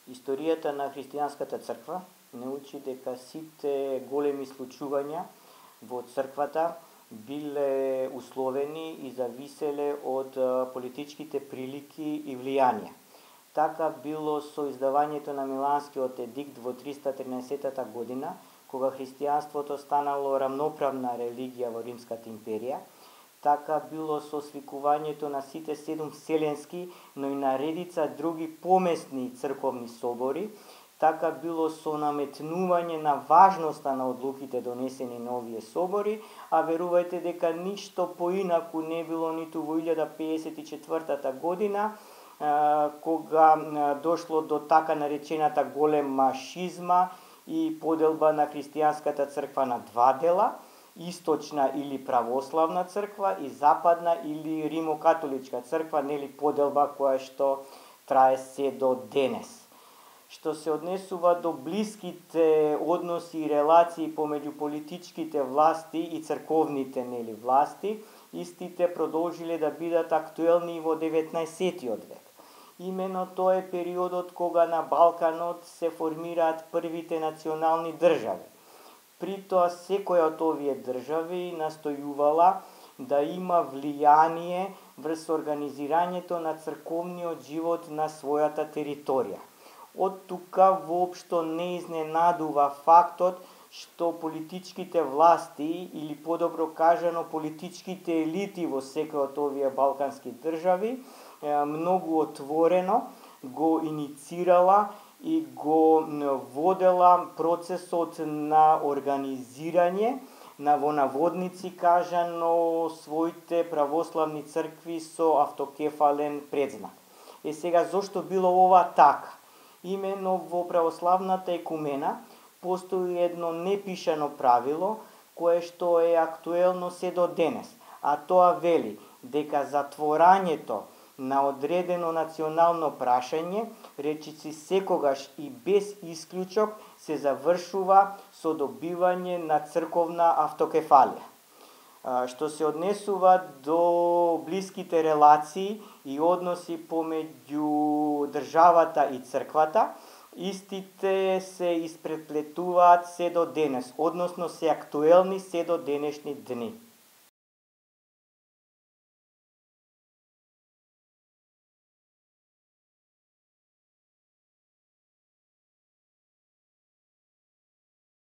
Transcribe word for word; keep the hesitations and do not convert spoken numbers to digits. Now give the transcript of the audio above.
Историјата на христијанската црква не учи дека сите големи случувања во црквата биле условени и зависеле од политичките прилики и влијанија. Така било со издавањето на Миланскиот едикт во триста тринаесеттата година, кога христијанството станало рамноправна религија во Римската империја. Така било со свикувањето на сите седум вселенски, но и на редица други помесни црковни собори. Така било со наметнување на важноста на одлуките донесени на овие собори, а верувајте дека ништо поинаку не било ниту во илјада пеесет и четвртата година, кога дошло до така наречената голема шизма и поделба на христијанската црква на два дела, источна или православна црква и западна или римокатоличка црква, нели поделба која што трае се до денес. Што се однесува до блиските односи и релации помеѓу политичките власти и црковните нели власти, истите продолжиле да бидат актуелни во деветнаесеттиот век. Имено тоа е периодот кога на Балканот се формираат првите национални држави. При тоа секоја од овие држави настојувала да има влијание врз организирањето на црковниот живот на својата територија. Од тука воопшто не изненадува фактот што политичките власти, или подобро кажано политичките елити во секој од овие балкански држави, многу отворено го иницирала и го водела процесот на организирање на во наводници кажано своите православни цркви со автокефален предзнак. Е сега зошто било ова така? Имено во православната екумена постои едно непишано правило кое што е актуелно се до денес, а тоа вели дека затворањето на одредено национално прашање, речиси секогаш и без исклучок, се завршува со добивање на црковна автокефалија. Што се однесува до блиските релации и односи помеѓу државата и црквата, истите се испреплетуваат се до денес, односно се актуелни се до денешни дни.